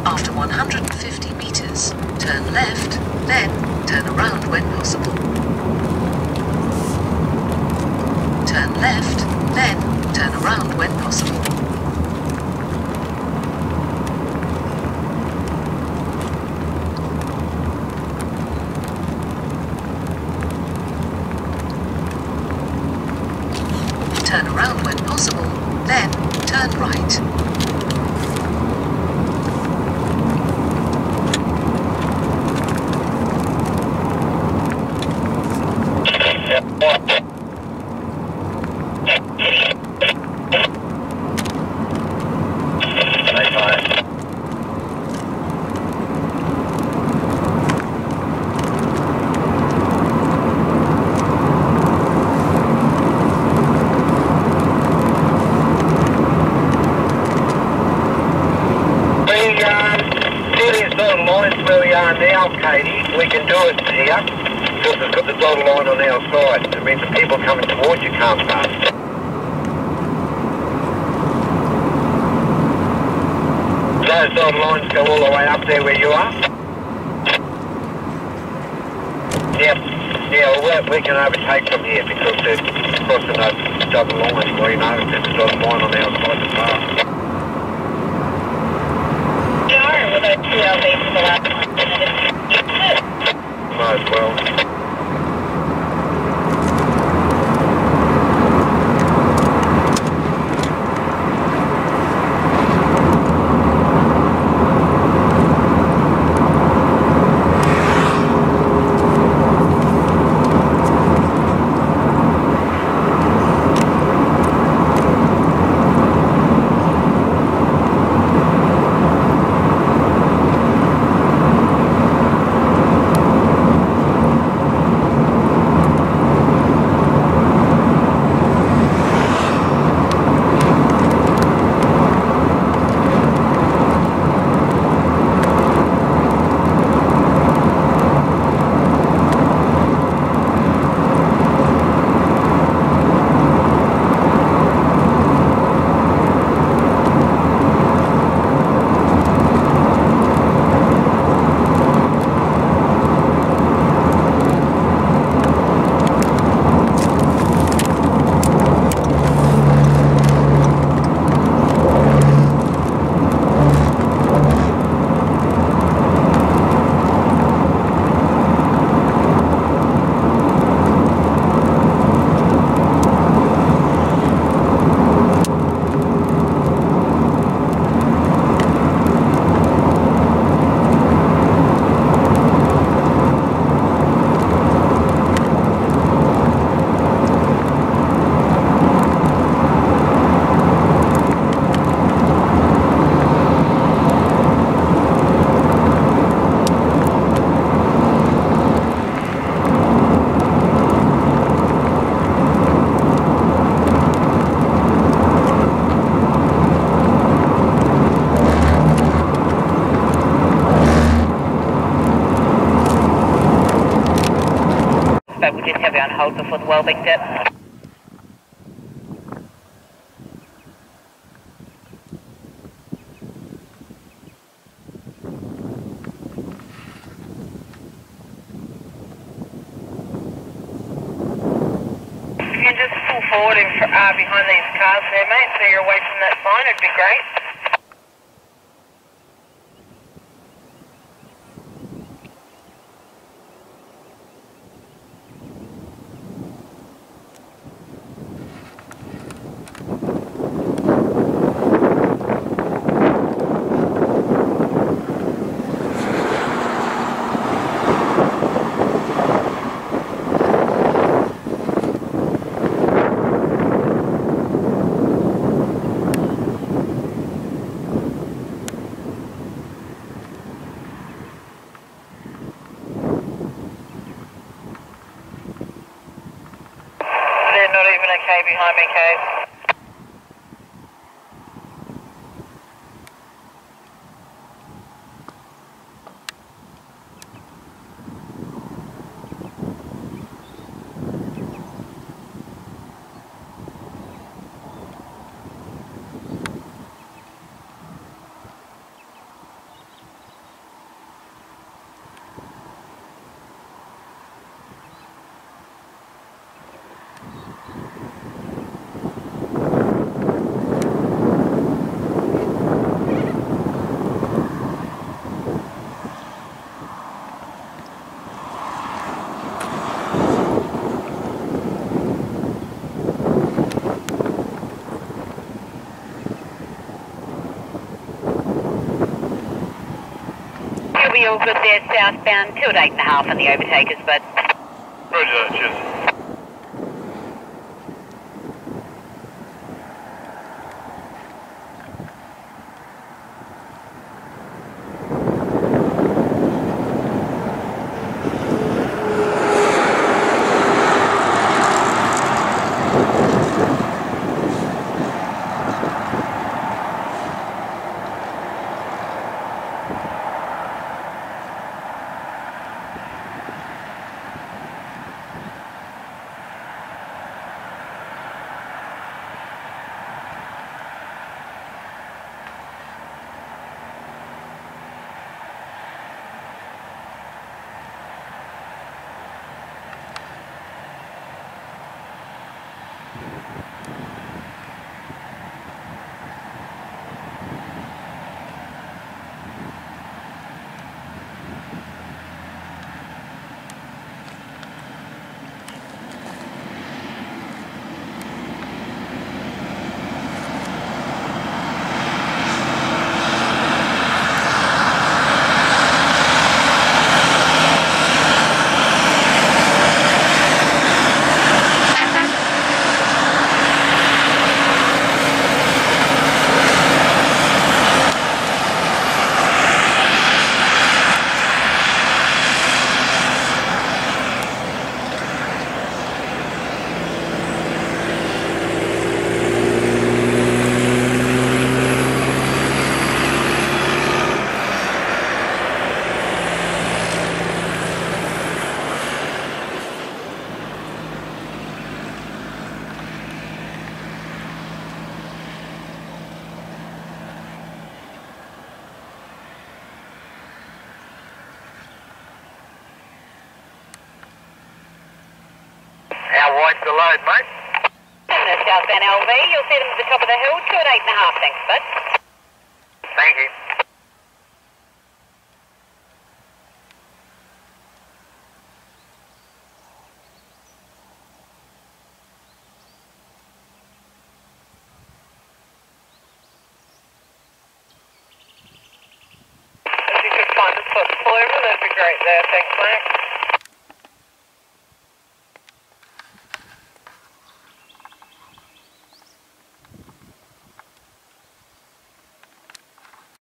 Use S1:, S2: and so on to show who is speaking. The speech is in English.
S1: After 150 meters, turn left, then turn around when possible. Turn left, then turn around when possible. Turn around when possible, then turn right.
S2: We can do it here because we've got the dotted line on our side. It means the people coming towards you can't pass. Those dotted lines go all the way up there where you are? Yep. Yeah, well, we can overtake from here because they're crossing those dotted lines. Well, you know, there's a dotted line on our side to pass.
S3: Will those 2 LBs for the last one?
S2: Might as well.
S3: But we'll just have you on hold before the Walebing dip. You can just pull forward and behind these cars there, mate, so you're away from that sign, it'd be great. Not even okay behind me, Kate.
S4: Are we all good there southbound? 2 at 8.5 on the overtakers, bud.
S2: Roger that, cheers. How wide's the load, mate?
S4: And the southbound LV, you'll see them at the top of the hill, 2 at 8.5, thanks, bud.
S2: Thank you.
S3: If you could find a spot to pull over, that'd be great there. Thanks, mate.